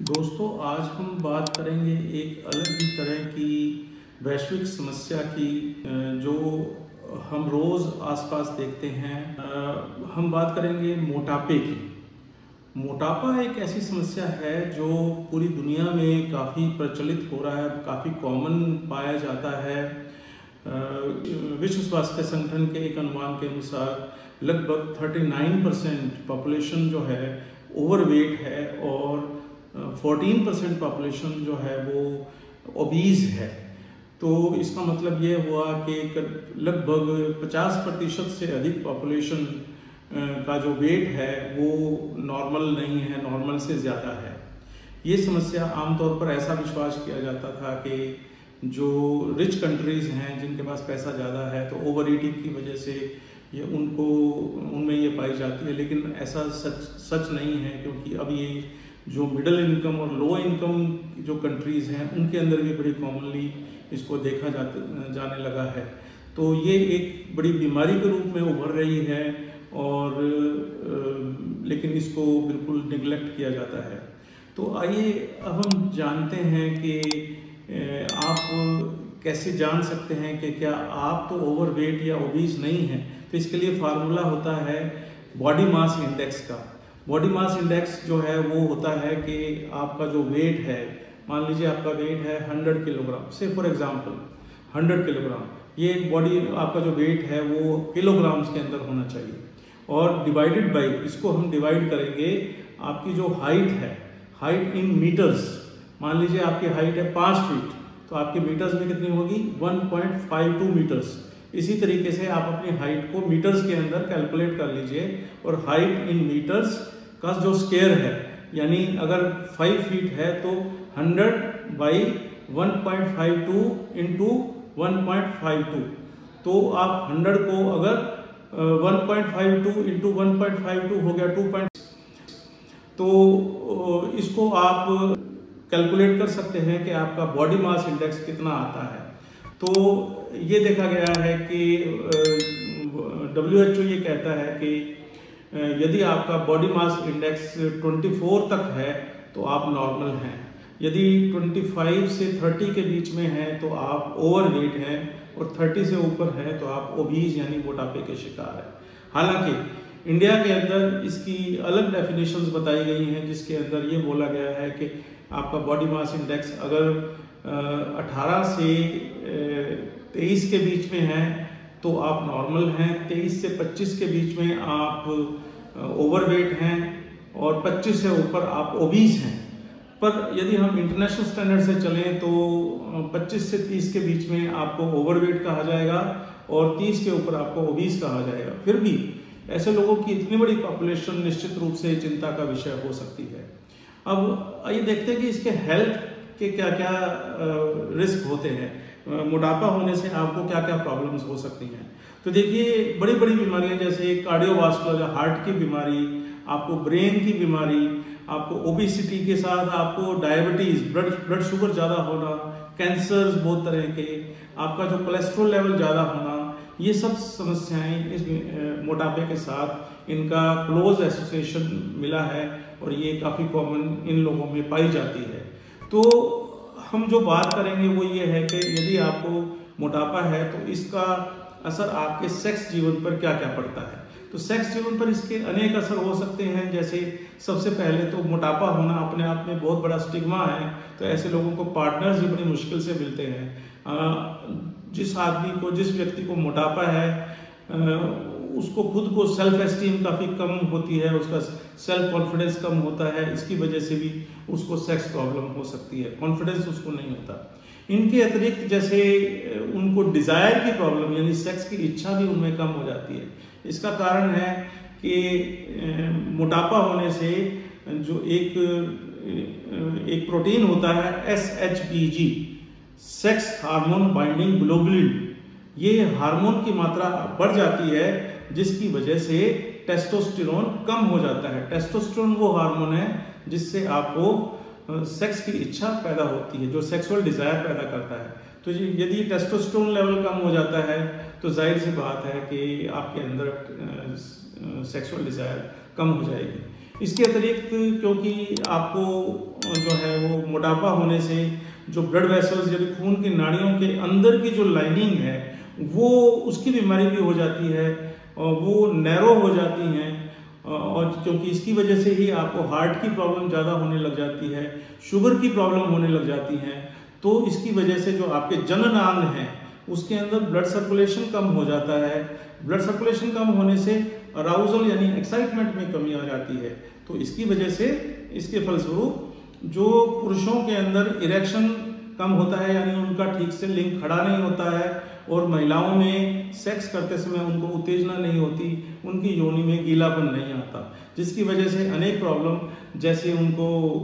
दोस्तों, आज हम बात करेंगे एक अलग ही तरह की वैश्विक समस्या की जो हम रोज़ आसपास देखते हैं। हम बात करेंगे मोटापे की। मोटापा एक ऐसी समस्या है जो पूरी दुनिया में काफ़ी प्रचलित हो रहा है, काफ़ी कॉमन पाया जाता है। विश्व स्वास्थ्य संगठन के एक अनुमान के अनुसार लगभग 39% पॉपुलेशन जो है ओवरवेट है और 14% पॉपुलेशन जो है वो ओबीज है। तो इसका मतलब ये हुआ कि लगभग 50% से अधिक पॉपुलेशन का जो वेट है वो नॉर्मल नहीं है, नॉर्मल से ज़्यादा है। ये समस्या आमतौर पर ऐसा विश्वास किया जाता था कि जो रिच कंट्रीज़ हैं जिनके पास पैसा ज़्यादा है तो ओवर ईटिंग की वजह से ये उनमें ये पाई जाती है, लेकिन ऐसा सच नहीं है, क्योंकि अब ये जो मिडिल इनकम और लो इनकम जो कंट्रीज़ हैं उनके अंदर भी बड़ी कॉमनली इसको देखा जाने लगा है। तो ये एक बड़ी बीमारी के रूप में उभर रही है और लेकिन इसको बिल्कुल निगलेक्ट किया जाता है। तो आइए अब हम जानते हैं कि आप कैसे जान सकते हैं कि क्या आप तो ओवरवेट या ओबीज नहीं हैं। तो इसके लिए फार्मूला होता है बॉडी मास इंडेक्स का। बॉडी मास इंडेक्स जो है वो होता है कि आपका जो वेट है, मान लीजिए आपका वेट है 100 किलोग्राम, से फॉर एग्जांपल 100 किलोग्राम, ये बॉडी आपका जो वेट है वो किलोग्राम्स के अंदर होना चाहिए और डिवाइडेड बाई, इसको हम डिवाइड करेंगे आपकी जो हाइट है, हाइट इन मीटर्स। मान लीजिए आपकी हाइट है 5 फीट, तो आपकी मीटर्स में कितनी होगी 1.52 मीटर्स। इसी तरीके से आप अपनी हाइट को मीटर्स के अंदर कैलकुलेट कर लीजिए और हाइट इन मीटर्स का जो स्क्वायर है, यानी अगर 5 फीट है तो 100 बाई 1.52 इंटू 1.52, तो आप 100 को अगर 1.52 इंटू 1.52 हो गया 2. तो इसको आप कैलकुलेट कर सकते हैं कि आपका बॉडी मास इंडेक्स कितना आता है। तो ये देखा गया है कि WHO ये कहता है कि यदि आपका बॉडी मास इंडेक्स 24 तक है तो आप नॉर्मल हैं, यदि 25 से 30 के बीच में है तो आप ओवरवेट हैं और 30 से ऊपर है तो आप ओबीज यानी मोटापे के शिकार हैं। हालांकि इंडिया के अंदर इसकी अलग डेफिनेशंस बताई गई हैं, जिसके अंदर ये बोला गया है कि आपका बॉडी मास इंडेक्स अगर 18 से 23 के बीच में है तो आप नॉर्मल हैं, 23 से 25 के बीच में आप ओवरवेट हैं और 25 से ऊपर आप ओबीज हैं। पर यदि हम इंटरनेशनल स्टैंडर्ड से चलें तो 25 से 30 के बीच में आपको ओवरवेट कहा जाएगा और 30 के ऊपर आपको ओबीज कहा जाएगा। फिर भी ऐसे लोगों की इतनी बड़ी पॉपुलेशन निश्चित रूप से चिंता का विषय हो सकती है। अब आइए देखते हैं कि इसके हेल्थ के क्या क्या रिस्क होते हैं, मोटापा होने से आपको क्या क्या प्रॉब्लम्स हो सकती हैं। तो देखिए, बड़ी बड़ी बीमारियां जैसे कार्डियोवास्कुलर हार्ट की बीमारी, आपको ब्रेन की बीमारी, आपको ओबेसिटी के साथ आपको डायबिटीज, ब्लड शुगर ज़्यादा होना, कैंसर्स बहुत तरह के, आपका जो कोलेस्ट्रॉल लेवल ज़्यादा होना, ये सब समस्याएं इस मोटापे के साथ इनका क्लोज एसोसिएशन मिला है और ये काफ़ी कॉमन इन लोगों में पाई जाती है। तो हम जो बात करेंगे वो ये है कि यदि आपको मोटापा है तो इसका असर आपके सेक्स जीवन पर क्या क्या पड़ता है। तो सेक्स जीवन पर इसके अनेक असर हो सकते हैं। जैसे सबसे पहले तो मोटापा होना अपने आप में बहुत बड़ा स्टिग्मा है, तो ऐसे लोगों को पार्टनर्स भी बड़ी मुश्किल से मिलते हैं। जिस व्यक्ति को मोटापा है उसको खुद को सेल्फ एस्टीम काफ़ी कम होती है, उसका सेल्फ कॉन्फिडेंस कम होता है, इसकी वजह से भी उसको सेक्स प्रॉब्लम हो सकती है, कॉन्फिडेंस उसको नहीं होता। इनके अतिरिक्त जैसे उनको डिजायर की प्रॉब्लम यानी सेक्स की इच्छा भी उनमें कम हो जाती है। इसका कारण है कि मोटापा होने से जो एक प्रोटीन होता है SHBG, sex hormone binding globulin, ये हार्मोन की मात्रा बढ़ जाती है जिसकी वजह से टेस्टोस्टेरोन कम हो जाता है। टेस्टोस्टेरोन वो हार्मोन है जिससे आपको सेक्स की इच्छा पैदा होती है, जो सेक्सुअल डिजायर पैदा करता है। तो यदि टेस्टोस्टेरोन लेवल कम हो जाता है तो जाहिर सी बात है कि आपके अंदर सेक्सुअल डिजायर कम हो जाएगी। इसके अतिरिक्त क्योंकि आपको जो है वो मोटापा होने से जो ब्लड वेसल्स यानी खून की नाड़ियों के अंदर की जो लाइनिंग है वो उसकी बीमारी भी हो जाती है और वो नैरो हो जाती हैं, और क्योंकि इसकी वजह से ही आपको हार्ट की प्रॉब्लम ज़्यादा होने लग जाती है, शुगर की प्रॉब्लम होने लग जाती है। तो इसकी वजह से जो आपके जनन अंग हैं उसके अंदर ब्लड सर्कुलेशन कम हो जाता है। ब्लड सर्कुलेशन कम होने से अराउजल यानी एक्साइटमेंट में कमी आ जाती है। तो इसकी वजह से इसके फलस्वरूप जो पुरुषों के अंदर इरेक्शन कम होता है यानी उनका ठीक से लिंग खड़ा नहीं होता है, और महिलाओं में सेक्स करते समय उनको उत्तेजना नहीं होती, उनकी योनि में गीलापन नहीं आता, जिसकी वजह से अनेक प्रॉब्लम जैसे उनको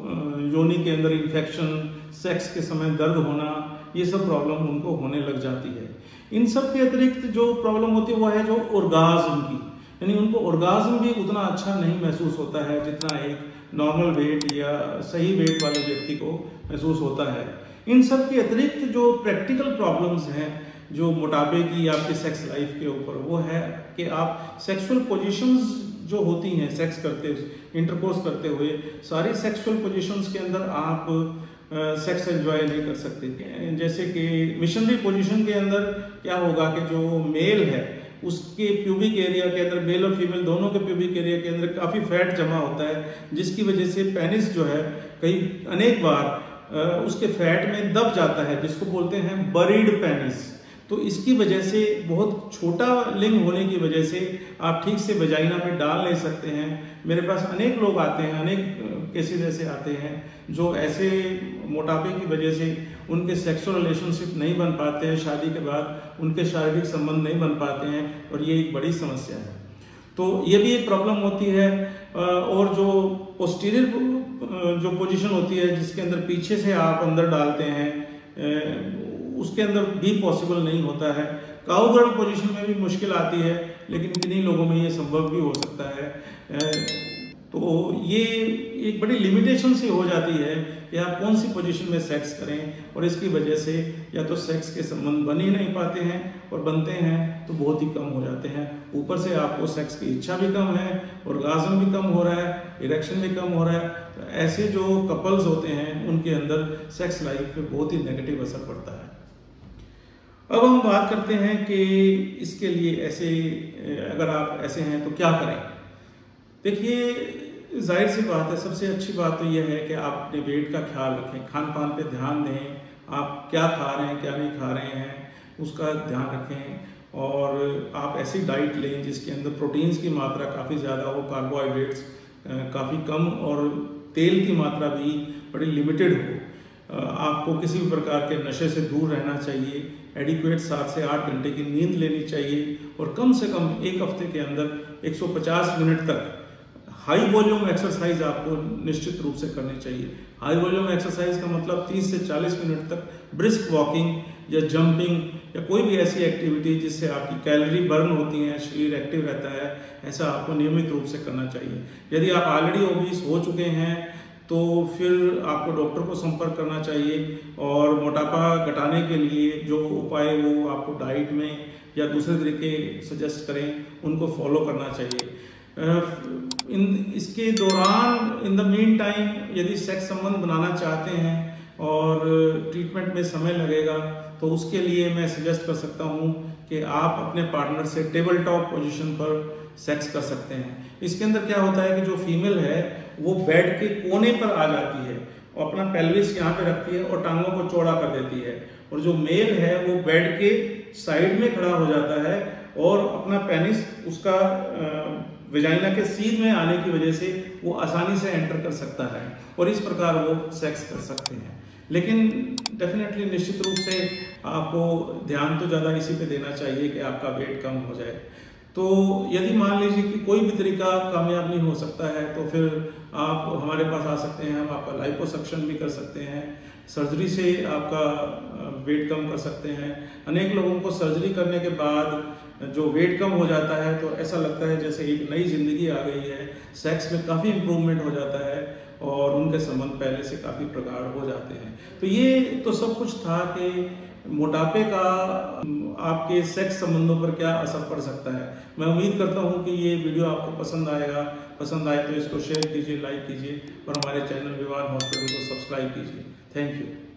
योनि के अंदर इन्फेक्शन, सेक्स के समय दर्द होना, ये सब प्रॉब्लम उनको होने लग जाती है। इन सब के अतिरिक्त जो प्रॉब्लम होती है वो है जो ऑर्गाज्म की, यानी उनको ऑर्गाज्म भी उतना अच्छा नहीं महसूस होता है जितना एक नॉर्मल वेट या सही वेट वाले व्यक्ति को महसूस होता है। इन सब के अतिरिक्त जो प्रैक्टिकल प्रॉब्लम्स हैं जो मोटापे की आपके सेक्स लाइफ के ऊपर, वो है कि आप सेक्सुअल पोजीशंस जो होती हैं सेक्स करते इंटरकोर्स करते हुए, सारी सेक्सुअल पोजीशंस के अंदर आप सेक्स एंजॉय नहीं कर सकते। जैसे कि मिशनरी पोजीशन के अंदर क्या होगा कि जो मेल है उसके प्यूबिक एरिया के अंदर, मेल और फीमेल दोनों के प्यूबिक एरिया के अंदर काफी फैट जमा होता है, जिसकी वजह से पेनिस जो है कई अनेक बार उसके फैट में दब जाता है, जिसको बोलते हैं बरीड पेनिस। तो इसकी वजह से बहुत छोटा लिंग होने की वजह से आप ठीक से वजाइना में डाल नहीं सकते हैं। मेरे पास अनेक लोग आते हैं, अनेक केसेस ऐसे आते हैं जो ऐसे मोटापे की वजह से उनके सेक्सुअल रिलेशनशिप नहीं बन पाते हैं, शादी के बाद उनके शारीरिक संबंध नहीं बन पाते हैं, और ये एक बड़ी समस्या है। तो ये भी एक प्रॉब्लम होती है। और जो पोस्टीरियर जो पोजीशन होती है जिसके अंदर पीछे से आप अंदर डालते हैं, उसके अंदर भी पॉसिबल नहीं होता है। काउ गर्ल पोजीशन में भी मुश्किल आती है, लेकिन किन्हीं लोगों में ये संभव भी हो सकता है। तो ये एक बड़ी लिमिटेशन सी हो जाती है कि आप कौन सी पोजीशन में सेक्स करें, और इसकी वजह से या तो सेक्स के संबंध बन ही नहीं पाते हैं, और बनते हैं तो बहुत ही कम हो जाते हैं। ऊपर से आपको सेक्स की इच्छा भी कम है, ऑर्गाज्म भी कम हो रहा है, इरेक्शन भी कम हो रहा है। तो ऐसे जो कपल्स होते हैं उनके अंदर सेक्स लाइफ पे बहुत ही नेगेटिव असर पड़ता है। अब हम बात करते हैं कि इसके लिए ऐसे अगर आप ऐसे हैं तो क्या करें। देखिए, जाहिर सी बात है, सबसे अच्छी बात तो यह है कि आप अपने वेट का ख्याल रखें, खान पान पे ध्यान दें, आप क्या खा रहे हैं क्या नहीं खा रहे हैं उसका ध्यान रखें, और आप ऐसी डाइट लें जिसके अंदर प्रोटीन्स की मात्रा काफ़ी ज़्यादा हो, कार्बोहाइड्रेट्स काफ़ी कम, और तेल की मात्रा भी बड़ी लिमिटेड हो। आपको किसी भी प्रकार के नशे से दूर रहना चाहिए, एडिक्वेट 7 से 8 घंटे की नींद लेनी चाहिए, और कम से कम एक हफ्ते के अंदर 150 मिनट तक हाई वॉल्यूम एक्सरसाइज आपको निश्चित रूप से करनी चाहिए। हाई वॉल्यूम एक्सरसाइज का मतलब 30 से 40 मिनट तक ब्रिस्क वॉकिंग या जंपिंग या कोई भी ऐसी एक्टिविटी जिससे आपकी कैलोरी बर्न होती है, शरीर एक्टिव रहता है, ऐसा आपको नियमित रूप से करना चाहिए। यदि आप ऑलरेडी ओबीस हो चुके हैं तो फिर आपको डॉक्टर को संपर्क करना चाहिए, और मोटापा घटाने के लिए जो उपाय वो आपको डाइट में या दूसरे तरीके सजेस्ट करें उनको फॉलो करना चाहिए। इसके दौरान इन द मीन टाइम यदि सेक्स संबंध बनाना चाहते हैं और ट्रीटमेंट में समय लगेगा तो उसके लिए मैं सजेस्ट कर सकता हूं कि आप अपने पार्टनर से टेबल टॉप पोजीशन पर सेक्स कर सकते हैं। इसके अंदर क्या होता है कि जो फीमेल है वो बेड के कोने पर आ जाती है और अपना पेल्विस यहाँ पे रखती है और टांगों को चौड़ा कर देती है, और जो मेल है वो बेड के साइड में खड़ा हो जाता है और अपना पेनिस उसका वेजाइना के सीध में आने की वजह से वो आसानी से एंटर कर सकता है और इस प्रकार वो सेक्स कर सकते हैं। लेकिन डेफिनेटली निश्चित रूप से आपको ध्यान तो ज़्यादा इसी पे देना चाहिए कि आपका वेट कम हो जाए। तो यदि मान लीजिए कि कोई भी तरीका कामयाब नहीं हो सकता है तो फिर आप हमारे पास आ सकते हैं, हम आपका लाइपोसक्शन भी कर सकते हैं, सर्जरी से आपका वेट कम कर सकते हैं। अनेक लोगों को सर्जरी करने के बाद जो वेट कम हो जाता है तो ऐसा लगता है जैसे एक नई जिंदगी आ गई है, सेक्स में काफ़ी इम्प्रूवमेंट हो जाता है और उनके संबंध पहले से काफ़ी प्रगाढ़ हो जाते हैं। तो ये तो सब कुछ था कि मोटापे का आपके सेक्स संबंधों पर क्या असर पड़ सकता है। मैं उम्मीद करता हूँ कि ये वीडियो आपको पसंद आएगा। पसंद आए तो इसको शेयर कीजिए, लाइक कीजिए और हमारे चैनल विवान हॉस्पिटल को सब्सक्राइब कीजिए। Thank you.